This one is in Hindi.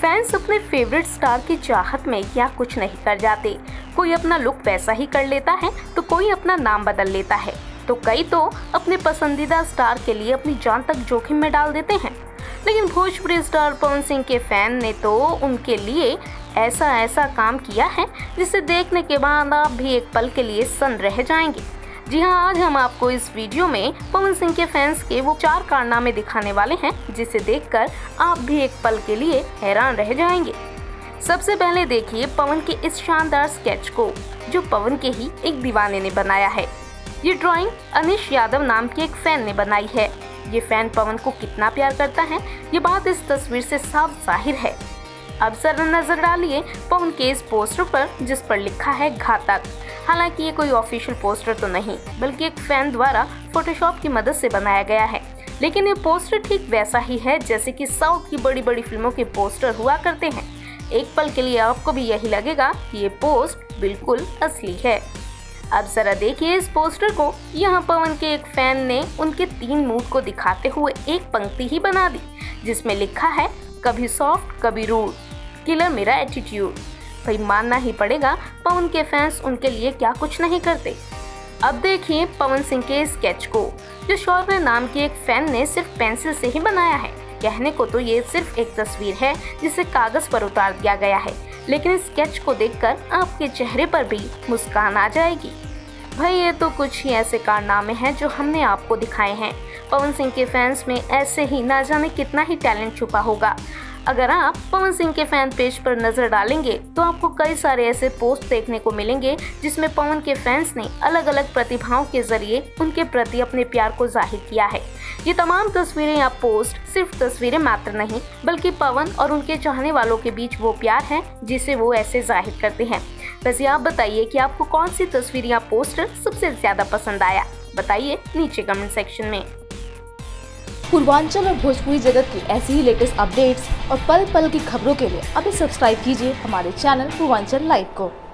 फैंस अपने फेवरेट स्टार की चाहत में क्या कुछ नहीं कर जाते। कोई अपना लुक वैसा ही कर लेता है तो कोई अपना नाम बदल लेता है, तो कई तो अपने पसंदीदा स्टार के लिए अपनी जान तक जोखिम में डाल देते हैं। लेकिन भोजपुरी स्टार पवन सिंह के फैन ने तो उनके लिए ऐसा काम किया है जिसे देखने के बाद आप भी एक पल के लिए सन्न रह जाएंगे। जी हाँ, आज हम आपको इस वीडियो में पवन सिंह के फैंस के वो 4 कारनामे दिखाने वाले हैं जिसे देखकर आप भी एक पल के लिए हैरान रह जाएंगे। सबसे पहले देखिए पवन के इस शानदार स्केच को, जो पवन के ही एक दीवाने ने बनाया है। ये ड्राइंग अनिश यादव नाम के एक फैन ने बनाई है। ये फैन पवन को कितना प्यार करता है ये बात इस तस्वीर से साफ जाहिर है। अब जरा नजर डालिए पवन के इस पोस्टर पर, जिस पर लिखा है घातक। हालांकि ये कोई ऑफिशियल पोस्टर तो नहीं, बल्कि एक फैन द्वारा फोटोशॉप की मदद से बनाया गया है। लेकिन ये पोस्टर ठीक वैसा ही है जैसे कि साउथ की बड़ी बड़ी फिल्मों के पोस्टर हुआ करते हैं। एक पल के लिए आपको भी यही लगेगा कि ये पोस्ट बिल्कुल असली है। अब जरा देखिए इस पोस्टर को। यहाँ पवन के एक फैन ने उनके 3 मूड को दिखाते हुए एक पंक्ति ही बना दी, जिसमें लिखा है कभी सॉफ्ट कभी रूड, किलर मेरा एटीट्यूड। भाई मानना ही पड़ेगा पवन के फैंस उनके लिए क्या कुछ नहीं करते। अब देखिए पवन सिंह के स्केच को, जो शौर्य नाम के एक फैन ने सिर्फ पेंसिल से ही बनाया है। कहने को तो ये सिर्फ एक तस्वीर है जिसे कागज पर उतार दिया गया है, लेकिन इस स्केच को देखकर आपके चेहरे पर भी मुस्कान आ जाएगी। भाई ये तो कुछ ही ऐसे कारनामे हैं जो हमने आपको दिखाए हैं। पवन सिंह के फैंस में ऐसे ही ना जाने कितना ही टैलेंट छुपा होगा। अगर आप पवन सिंह के फैन पेज पर नजर डालेंगे तो आपको कई सारे ऐसे पोस्ट देखने को मिलेंगे जिसमें पवन के फैंस ने अलग अलग प्रतिभाओं के जरिए उनके प्रति अपने प्यार को जाहिर किया है। ये तमाम तस्वीरें या पोस्ट सिर्फ तस्वीरें मात्र नहीं, बल्कि पवन और उनके चाहने वालों के बीच वो प्यार है जिसे वो ऐसे जाहिर करते हैं। वैसे आप बताइए कि आपको कौन सी तस्वीर या पोस्टर सबसे ज्यादा पसंद आया, बताइए नीचे कमेंट सेक्शन में। पूर्वांचल और भोजपुरी जगत की ऐसी ही लेटेस्ट अपडेट्स और पल पल की खबरों के लिए अभी सब्सक्राइब कीजिए हमारे चैनल पूर्वांचल लाइव को।